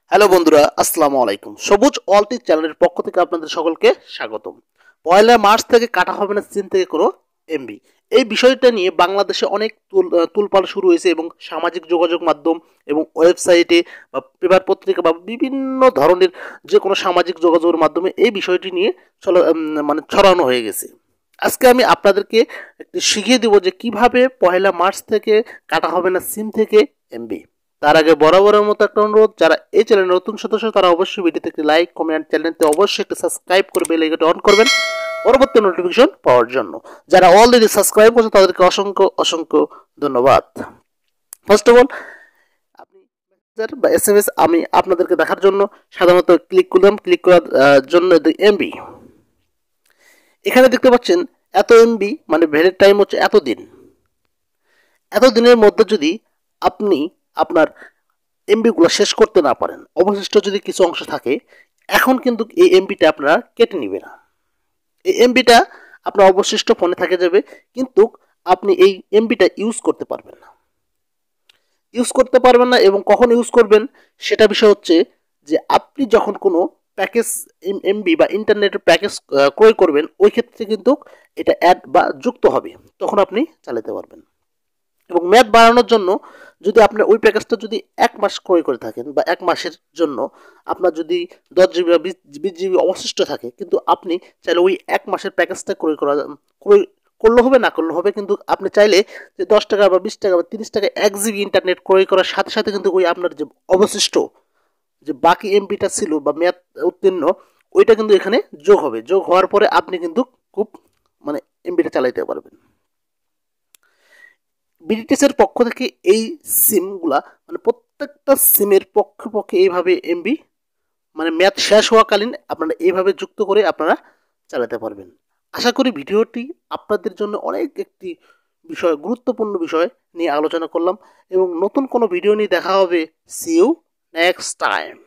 Hello বন্ধুরা, আসসালামু আলাইকুম। সবুজ অলটি চ্যানেলের পক্ষ থেকে আপনাদের সকলকে স্বাগতম। পয়লা মার্চ থেকে কাটা হবে না চীন থেকে কোনো এমবি। এই বিষয়টা নিয়ে বাংলাদেশে অনেক তুলপাল শুরু হয়েছে এবং সামাজিক যোগাযোগ মাধ্যম এবং ওয়েবসাইটে বা পেপার পত্রিকা বা বিভিন্ন ধরনের যে কোনো সামাজিক যোগাযোগের মাধ্যমে এই বিষয়টি নিয়ে ছড়ানো হয়ে গেছে। আজকে আমি আপনাদেরকে একটু শিখিয়ে দেবো যে কিভাবে পয়লা মার্চ থেকে কাটা হবে না সিম থেকে এমবি। তার আগে বরাবরের মতো একটা অনুরোধ, যারা এই চ্যানেলের নতুন সদস্য তারা অবশ্যই ভিডিওতে একটি লাইক, কমেন্ট, চ্যানেলটি অবশ্যই একটি সাবস্ক্রাইব করে বেল আইকনটি অন করবেন পরবর্তী নোটিফিকেশন পাওয়ার জন্য। যারা অলরেডি সাবস্ক্রাইব করেছে তাদেরকে অসংখ্য অসংখ্য ধন্যবাদ। ফার্স্ট অফ অল আপনি বা এসএমএস আমি আপনাদেরকে দেখার জন্য সাধারণত ক্লিক করলাম। ক্লিক করার জন্য এমবি এখানে দেখতে পাচ্ছেন এত এমবি, মানে ভ্যালিড টাইম হচ্ছে এতদিনের মধ্যে যদি আপনি আপনার এমবিগুলো শেষ করতে না পারেন, অবশিষ্ট যদি কিছু অংশ থাকে, এখন কিন্তু এই এমবিটা আপনারা কেটে নেবে না। এই এমবিটা আপনার অবশিষ্ট ফোনে থাকে যাবে, কিন্তু আপনি এই এমবিটা ইউজ করতে পারবেন না। এবং কখন ইউজ করবেন সেটা বিষয় হচ্ছে যে আপনি যখন কোনো প্যাকেজ এমবি বা ইন্টারনেটের প্যাকেজ ক্রয় করবেন, ওই ক্ষেত্রে কিন্তু এটা অ্যাড বা যুক্ত হবে, তখন আপনি চালাতে পারবেন। এবং মেয়াদ বাড়ানোর জন্য যদি আপনার ওই প্যাকেজটা যদি 1 মাস ক্রয় করে থাকেন বা 1 মাসের জন্য আপনার যদি 10 জিবি বা 20 জিবি অবশিষ্ট থাকে, কিন্তু আপনি চাইলে ওই 1 মাসের প্যাকেজটা ক্রয় করলে হবে, না করলে হবে, কিন্তু আপনি চাইলে যে 10 টাকা বা 20 টাকা বা 30 টাকা 1 জিবি ইন্টারনেট ক্রয় করার সাথে সাথে কিন্তু ওই আপনার যে অবশিষ্ট যে বাকি এমবিটা ছিল বা মেয়াদ উত্তীর্ণ, ওইটা কিন্তু এখানে যোগ হওয়ার পরে আপনি কিন্তু খুব এমবিটা চালাইতে পারবেন। বিডিটিএসের পক্ষ থেকে এই সিমগুলা প্রত্যেকটা সিমের পক্ষে এইভাবে এমবি মেয়াদ শেষ হওয়াকালীন আপনারা এইভাবে যুক্ত করে আপনারা চালাতে পারবেন। আশা করি ভিডিওটি আপনাদের জন্য অনেক একটি গুরুত্বপূর্ণ বিষয় নিয়ে আলোচনা করলাম এবং নতুন কোনো ভিডিও নিয়ে দেখা হবে। See you next time.